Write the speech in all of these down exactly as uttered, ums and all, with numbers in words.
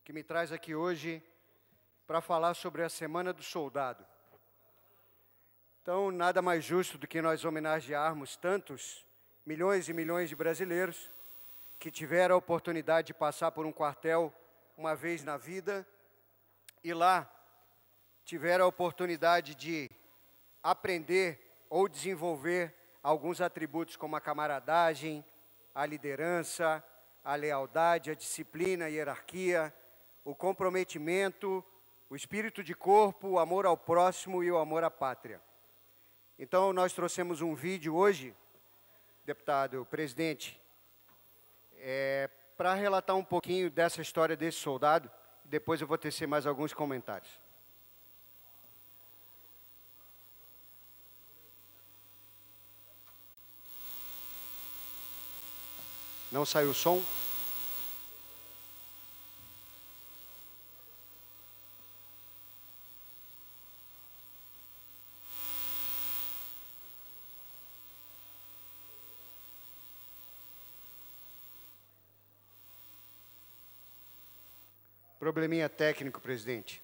que me traz aqui hoje para falar sobre a Semana do Soldado. Então, nada mais justo do que nós homenagearmos tantos milhões e milhões de brasileiros que tiveram a oportunidade de passar por um quartel uma vez na vida e lá tiveram a oportunidade de aprender ou desenvolver alguns atributos como a camaradagem, a liderança, a lealdade, a disciplina, a hierarquia, o comprometimento, o espírito de corpo, o amor ao próximo e o amor à pátria. Então, nós trouxemos um vídeo hoje, deputado presidente, é, para relatar um pouquinho dessa história desse soldado, e depois eu vou tecer mais alguns comentários. Não saiu o som? Probleminha técnico, presidente.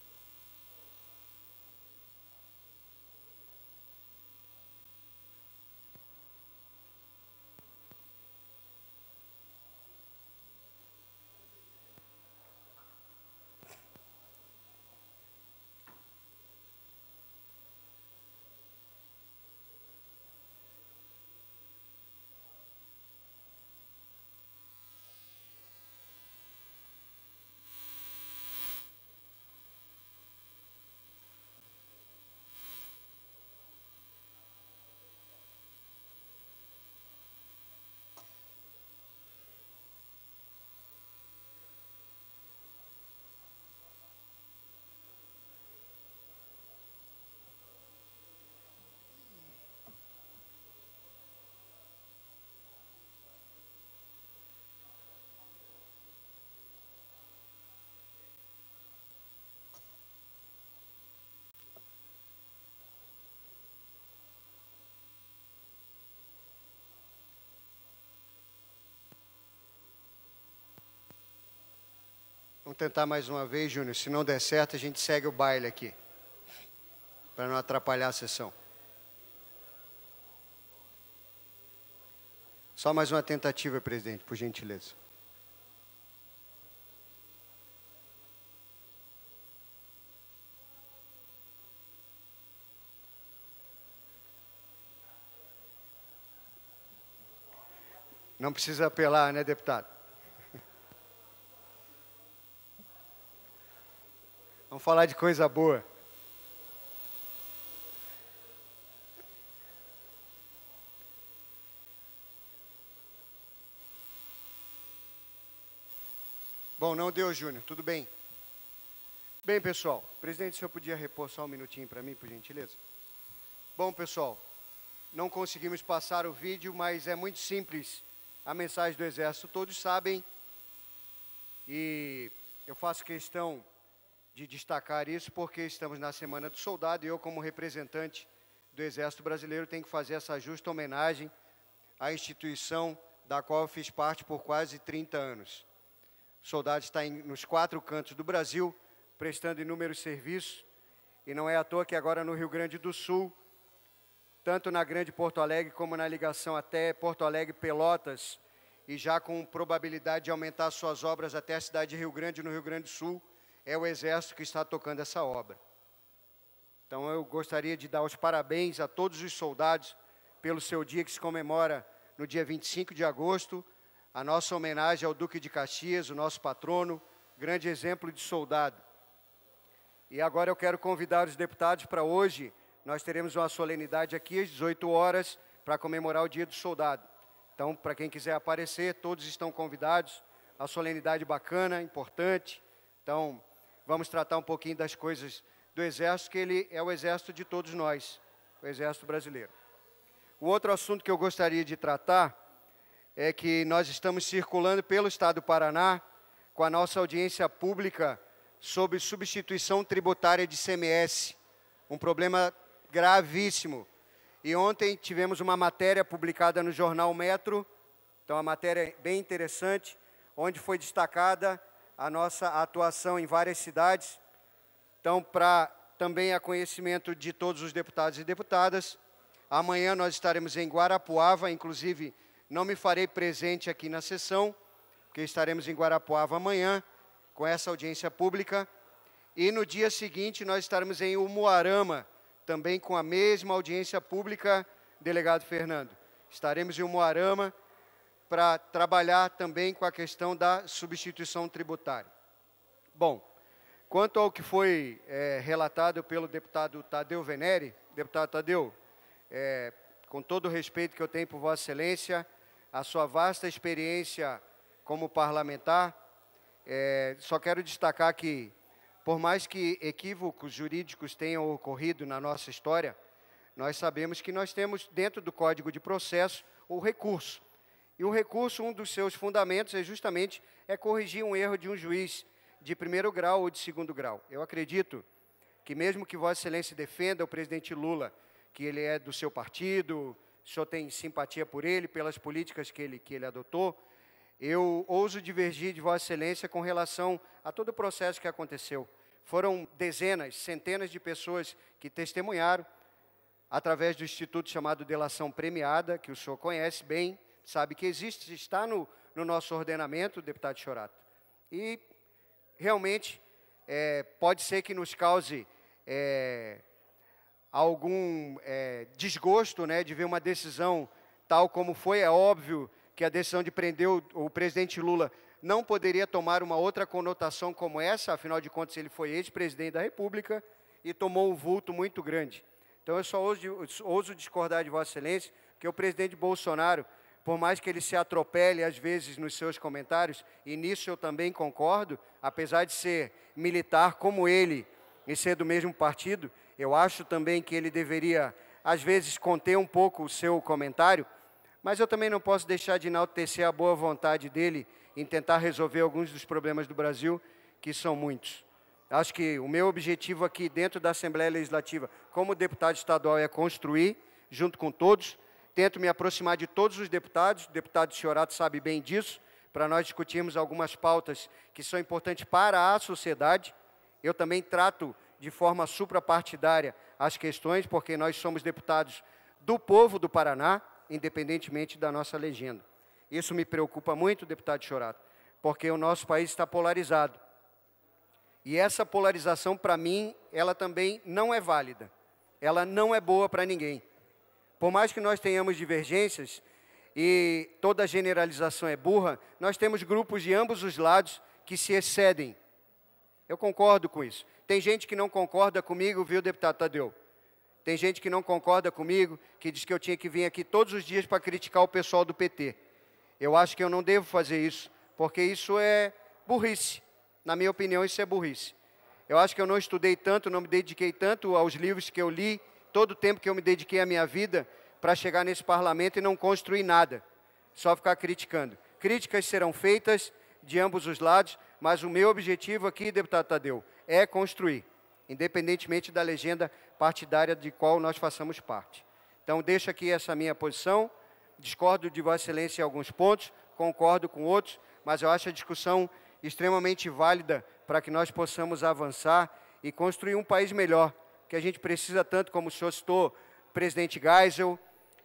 Vamos tentar mais uma vez, Júnior. Se não der certo, a gente segue o baile aqui, para não atrapalhar a sessão. Só mais uma tentativa, presidente, por gentileza. Não precisa apelar, né, deputado? Vamos falar de coisa boa. Bom, não deu, Júnior. Tudo bem? Bem, pessoal. Presidente, o senhor podia repor só um minutinho para mim, por gentileza? Bom, pessoal, não conseguimos passar o vídeo, mas é muito simples a mensagem do Exército. Todos sabem, e eu faço questão de destacar isso, porque estamos na Semana do Soldado e eu, como representante do Exército Brasileiro, tenho que fazer essa justa homenagem à instituição da qual eu fiz parte por quase trinta anos. O soldado está em, nos quatro cantos do Brasil, prestando inúmeros serviços, e não é à toa que agora no Rio Grande do Sul, tanto na Grande Porto Alegre como na ligação até Porto Alegre, Pelotas, e já com probabilidade de aumentar suas obras até a cidade de Rio Grande, no Rio Grande do Sul, é o Exército que está tocando essa obra. Então, eu gostaria de dar os parabéns a todos os soldados pelo seu dia que se comemora no dia vinte e cinco de agosto, a nossa homenagem ao Duque de Caxias, o nosso patrono, grande exemplo de soldado. E agora eu quero convidar os deputados para hoje, nós teremos uma solenidade aqui às dezoito horas para comemorar o Dia do Soldado. Então, para quem quiser aparecer, todos estão convidados, a solenidade bacana, importante. Então, vamos tratar um pouquinho das coisas do Exército, que ele é o Exército de todos nós, o Exército Brasileiro. O outro assunto que eu gostaria de tratar é que nós estamos circulando pelo Estado do Paraná com a nossa audiência pública sobre substituição tributária de I C M S, um problema gravíssimo. E ontem tivemos uma matéria publicada no jornal Metro, então uma matéria bem interessante, onde foi destacada a nossa atuação em várias cidades. Então, para também a conhecimento de todos os deputados e deputadas, amanhã nós estaremos em Guarapuava, inclusive não me farei presente aqui na sessão, porque estaremos em Guarapuava amanhã, com essa audiência pública. E no dia seguinte nós estaremos em Umuarama, também com a mesma audiência pública, delegado Fernando. Estaremos em Umuarama para trabalhar também com a questão da substituição tributária. Bom, quanto ao que foi é, relatado pelo deputado Tadeu Venere, deputado Tadeu, é, com todo o respeito que eu tenho por Vossa Excelência, a sua vasta experiência como parlamentar, é, só quero destacar que, por mais que equívocos jurídicos tenham ocorrido na nossa história, nós sabemos que nós temos dentro do Código de Processo o recurso. E o recurso, um dos seus fundamentos é justamente é corrigir um erro de um juiz de primeiro grau ou de segundo grau. Eu acredito que mesmo que Vossa Excelência defenda o presidente Lula, que ele é do seu partido, o senhor tem simpatia por ele, pelas políticas que ele, que ele adotou, eu ouso divergir de Vossa Excelência com relação a todo o processo que aconteceu. Foram dezenas, centenas de pessoas que testemunharam, através do instituto chamado Delação Premiada, que o senhor conhece bem, sabe que existe, está no, no nosso ordenamento, deputado Chorato. E, realmente, é, pode ser que nos cause é, algum é, desgosto, né, de ver uma decisão tal como foi. É óbvio que a decisão de prender o, o presidente Lula não poderia tomar uma outra conotação como essa, afinal de contas, ele foi ex-presidente da República e tomou um vulto muito grande. Então, eu só ouso, ouso discordar de Vossa Excelência, que o presidente Bolsonaro, por mais que ele se atropele, às vezes, nos seus comentários, e nisso eu também concordo, apesar de ser militar como ele e ser do mesmo partido, eu acho também que ele deveria, às vezes, conter um pouco o seu comentário, mas eu também não posso deixar de enaltecer a boa vontade dele em tentar resolver alguns dos problemas do Brasil, que são muitos. Acho que o meu objetivo aqui dentro da Assembleia Legislativa, como deputado estadual, é construir, junto com todos. Tento me aproximar de todos os deputados, o deputado Chorato sabe bem disso, para nós discutirmos algumas pautas que são importantes para a sociedade. Eu também trato de forma suprapartidária as questões, porque nós somos deputados do povo do Paraná, independentemente da nossa legenda. Isso me preocupa muito, deputado Chorato, porque o nosso país está polarizado. E essa polarização, para mim, ela também não é válida. Ela não é boa para ninguém. Por mais que nós tenhamos divergências, e toda generalização é burra, nós temos grupos de ambos os lados que se excedem. Eu concordo com isso. Tem gente que não concorda comigo, viu, deputado Tadeu? Tem gente que não concorda comigo, que diz que eu tinha que vir aqui todos os dias para criticar o pessoal do P T. Eu acho que eu não devo fazer isso, porque isso é burrice. Na minha opinião, isso é burrice. Eu acho que eu não estudei tanto, não me dediquei tanto aos livros que eu li, todo o tempo que eu me dediquei à minha vida para chegar nesse parlamento e não construir nada, só ficar criticando. Críticas serão feitas de ambos os lados, mas o meu objetivo aqui, deputado Tadeu, é construir, independentemente da legenda partidária de qual nós façamos parte. Então, deixo aqui essa minha posição, discordo de Vossa Excelência em alguns pontos, concordo com outros, mas eu acho a discussão extremamente válida para que nós possamos avançar e construir um país melhor, que a gente precisa tanto, como o senhor citou, presidente Geisel,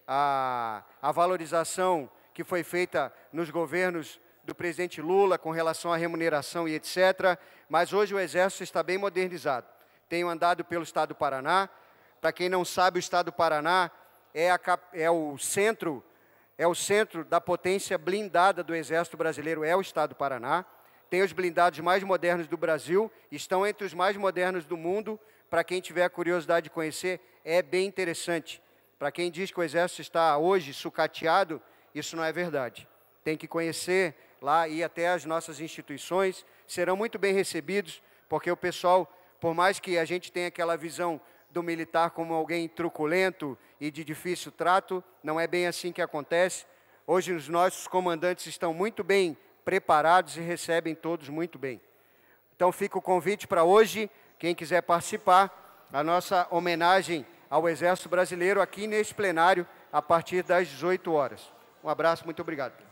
a, a valorização que foi feita nos governos do presidente Lula com relação à remuneração e etcétera. Mas hoje o Exército está bem modernizado. Tenho andado pelo estado do Paraná. Para quem não sabe, o estado do Paraná é, a, é, o centro, é o centro da potência blindada do Exército Brasileiro, é o estado do Paraná. Tem os blindados mais modernos do Brasil, estão entre os mais modernos do mundo. Para quem tiver a curiosidade de conhecer, é bem interessante. Para quem diz que o Exército está hoje sucateado, isso não é verdade. Tem que conhecer lá, ir até as nossas instituições, serão muito bem recebidos, porque o pessoal, por mais que a gente tenha aquela visão do militar como alguém truculento e de difícil trato, não é bem assim que acontece. Hoje os nossos comandantes estão muito bem preparados e recebem todos muito bem. Então fica o convite para hoje, quem quiser participar, a nossa homenagem ao Exército Brasileiro aqui neste plenário, a partir das dezoito horas. Um abraço, muito obrigado.